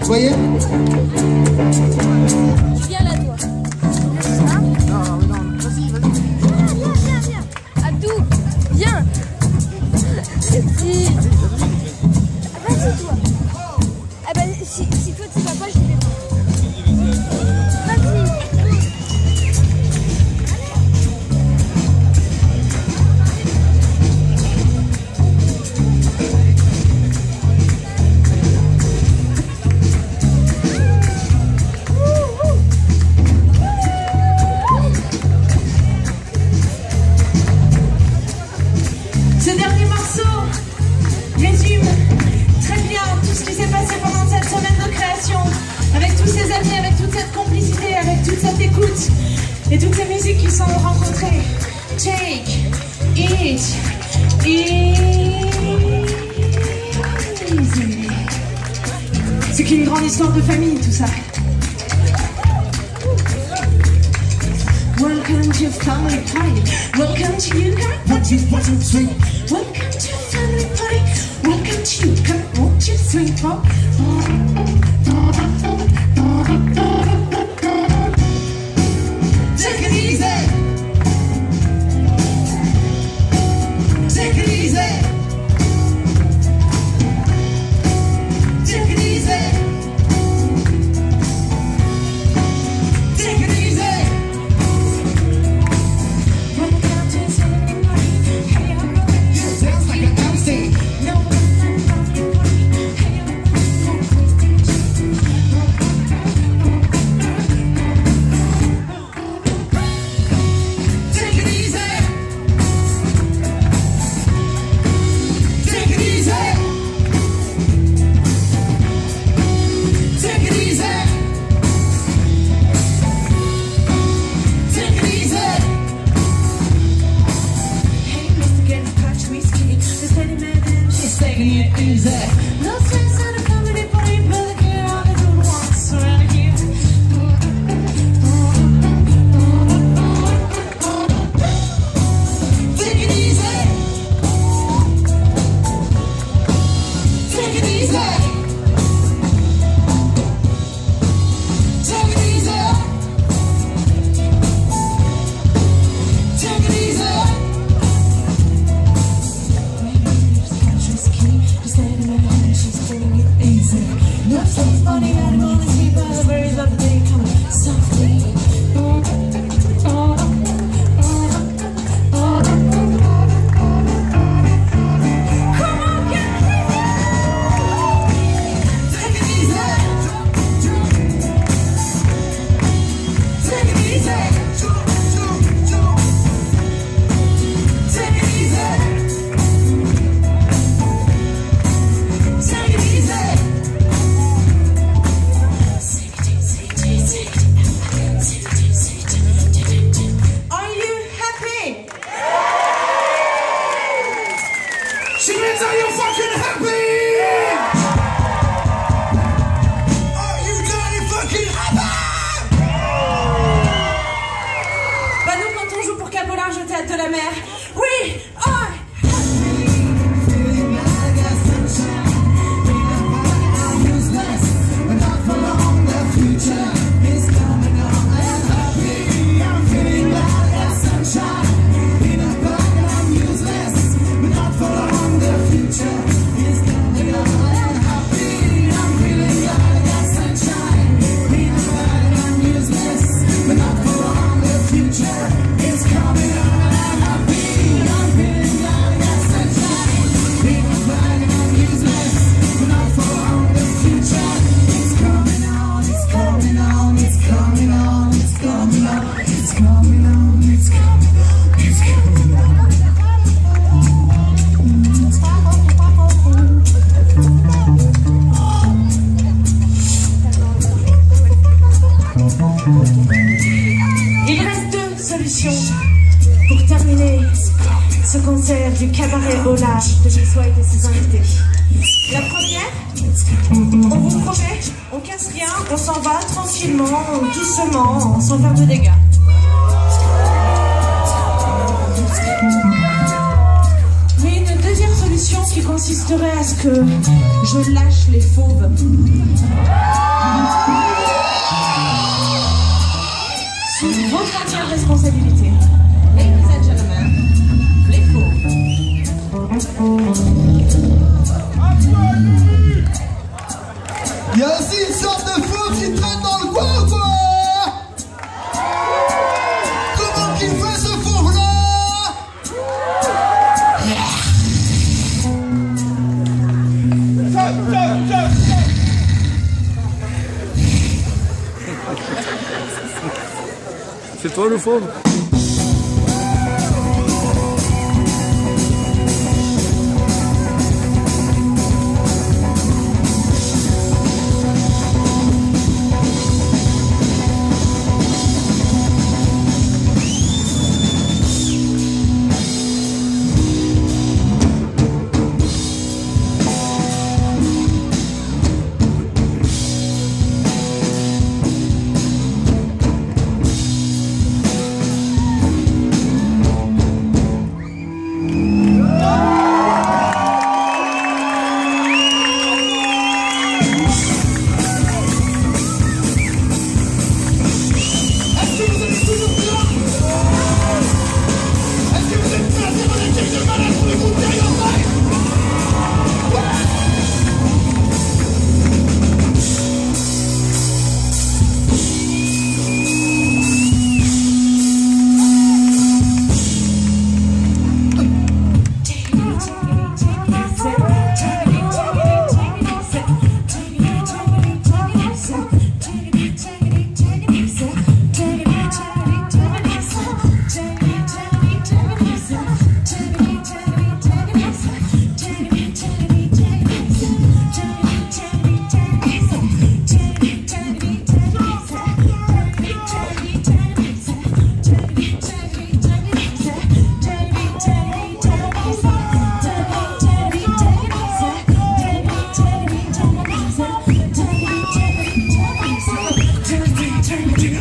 voyez? Viens là, toi. Non, vas-y. Viens. Abdou, viens. Si. Vas-y, toi. Ah bah, si toi tu vas pas, je vais pas. Vas-y. Ce dernier morceau résume très bien tout ce qui s'est passé pendant cette semaine de création, avec tous ces amis, avec toute cette complicité, avec toute cette écoute et toutes ces musiques qui sont rencontrées. Take it easy. C'est qu'une grande histoire de famille, tout ça. Welcome to family party. Welcome to you, come 1, 2, 1, 2, 3. Welcome to family party. Welcome to you, come 1, 2, 3, 4. Take it easy. Take it easy. Take it easy. Take it easy. No stress at a family party, but the girl all the good ones around here. Take it easy. Take it easy. Take it easy. Take it easy. No sense funny animal is me, but the birds of the day come softly. Come on, get take it easy. Take it easy. Take it easy. Take it easy. Are you fucking happy? Are you dirty fucking happy? Bah nous quand on joue pour Cabaret, au théâtre de la mer. Oui, oh. Il reste deux solutions pour terminer ce concert du Cabaret au large de Joshua et de ses invités. La première, on vous promet, on casse rien, on s'en va tranquillement, doucement, sans faire de dégâts. Mais une deuxième solution qui consiste insisterait à ce que je lâche les fauves. Sous votre entière responsabilité. Ladies and gentlemen, les fauves. Il y a aussi une sorte de fauve qui traîne dans le coin, quoi. Comment qu'il fait ce fauve-là? C'est toi le fauve?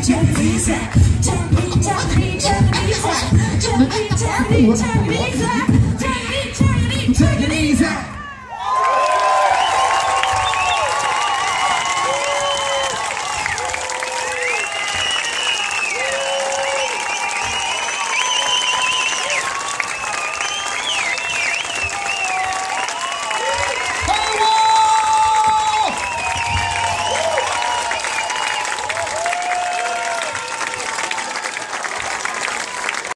Tell me,